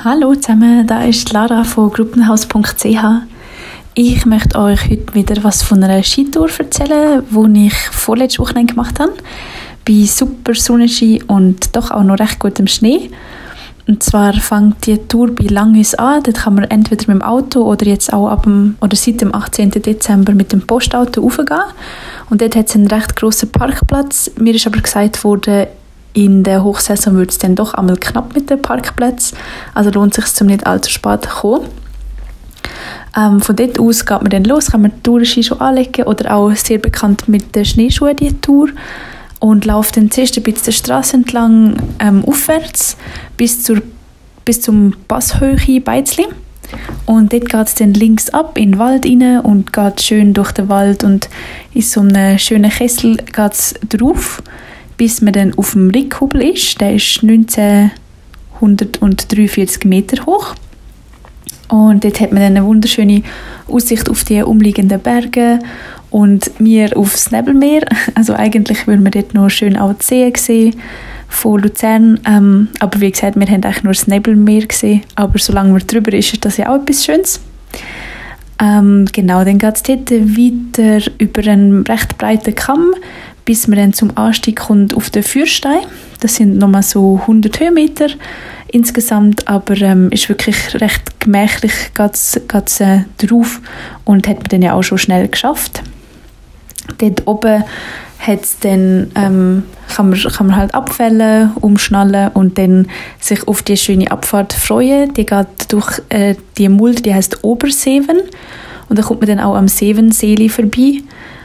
Hallo zusammen, da ist Lara von gruppenhaus.ch. Ich möchte euch heute wieder was von einer Skitour erzählen, die ich vorletzte Woche gemacht habe. Bei super Sonnenschein und doch auch noch recht gutem Schnee. Und zwar fängt die Tour bei Langnüs an. Dort kann man entweder mit dem Auto oder jetzt auch seit dem 18. Dezember mit dem Postauto raufgehen. Und dort hat es einen recht grossen Parkplatz. Mir ist aber gesagt worden, in der Hochsaison wird es dann doch einmal knapp mit dem Parkplatz. Also lohnt es sich, zum nicht allzu spät zu kommen. Von dort aus geht man dann los, kann man die Tourenski schon anlegen oder auch sehr bekannt mit den Schneeschuhen die Tour. Und läuft dann zuerst ein bisschen die Straße entlang aufwärts bis zum Passhöhe Beizli. Und dort geht es dann links ab in den Wald rein und geht schön durch den Wald und in so einem schönen Kessel geht es drauf, bis man dann auf dem Rickhubel ist. Der ist 1943 Meter hoch. Und dort hat man dann eine wunderschöne Aussicht auf die umliegenden Berge und wir aufs Nebelmeer. Also eigentlich würde man dort noch schön auch die Seen sehen von Luzern. Aber wie gesagt, wir haben eigentlich nur das Nebelmeer gesehen. Aber solange man drüber ist, ist das ja auch etwas Schönes. Genau, dann geht es dort weiter über einen recht breiten Kamm, bis man dann zum Anstieg kommt auf den Fürstein. Das sind nochmal so 100 Höhenmeter insgesamt, aber ist wirklich recht gemächlich geht's drauf und hat man dann ja auch schon schnell geschafft. Dort oben hat's dann, kann man halt abfällen, umschnallen und dann sich auf die schöne Abfahrt freuen. Die geht durch die Mulde, die heisst Oberseven, und da kommt man dann auch am Sevenseeli vorbei,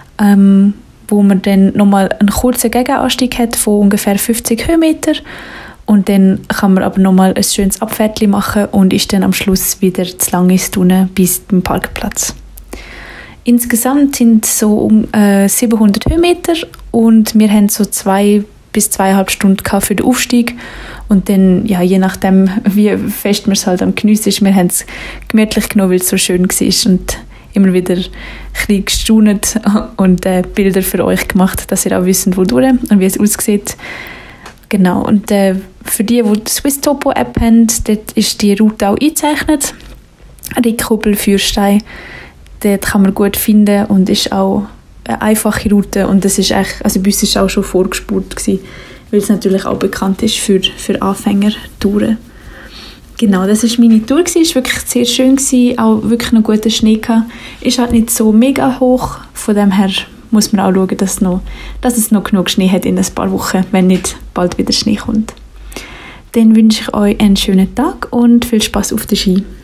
wo man dann nochmal einen kurzen Gegenanstieg hat von ungefähr 50 Höhenmeter. Und dann kann man aber nochmal ein schönes Abfährtchen machen und ist dann am Schluss wieder zu Langnüs bis zum Parkplatz. Insgesamt sind es so 700 Höhenmeter und wir haben so 2 bis 2,5 Stunden für den Aufstieg. Und dann, ja, je nachdem, wie fest man es halt am Geniessen ist, wir haben es gemütlich genommen, weil es so schön war und immer wieder ein bisschen gestaunt und Bilder für euch gemacht, dass ihr auch wisst, wodurch und wie es aussieht. Genau, und für die die Swiss Topo App haben, dort ist die Route auch eingezeichnet. Rickhubel, Fürstein, dort kann man gut finden und ist auch eine einfache Route. Und das ist echt, also bei uns war es auch schon vorgespurt gewesen, weil es natürlich auch bekannt ist für Anfängertouren. Genau, das war meine Tour. Es war wirklich sehr schön, auch wirklich noch guter Schnee gehabt. Ist halt nicht so mega hoch, von dem her muss man auch schauen, dass es noch genug Schnee hat in ein paar Wochen, wenn nicht bald wieder Schnee kommt. Dann wünsche ich euch einen schönen Tag und viel Spaß auf der Ski.